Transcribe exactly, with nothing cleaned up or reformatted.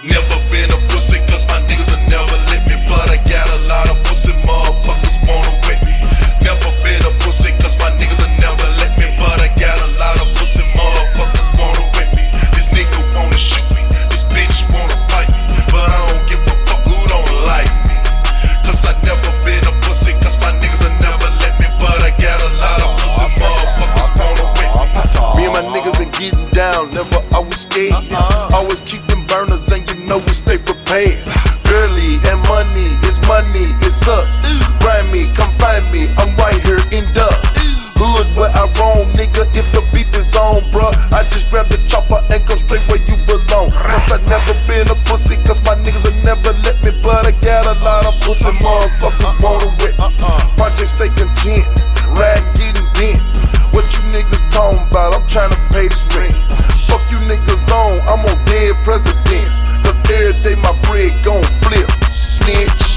Never been a pussy, cause my niggas will never let me. But I got a lot of pussy motherfuckers wanna wet me. Never been a pussy, cause my niggas will never let me. But I got a lot of pussy motherfuckers wanna wet me. This nigga wanna shoot me, this bitch wanna fight me. But I don't give a fuck who don't like me. Cause I never been a pussy, cause my niggas will never let me. But I got a lot of pussy motherfuckers wanna wet me. Me and my niggas been getting down, never always scared. Always keep them burners and you know we stay prepared. Girly and money is money, it's us. Grimy, come find me, I'm right here in the hood where I roam, nigga. If the beef is on, bruh, I just grab the chopper and go straight where you belong. Cause I never been a pussy, cause my niggas will never let me. But I got a lot of pussy motherfuckers wanna wet me. Projects stay content, riding getting bent. What you niggas talking about? I'm trying to pay this rent. Fuck you niggas on, I'm on dead presidents. Cause every day my bread gon' flip, snitch.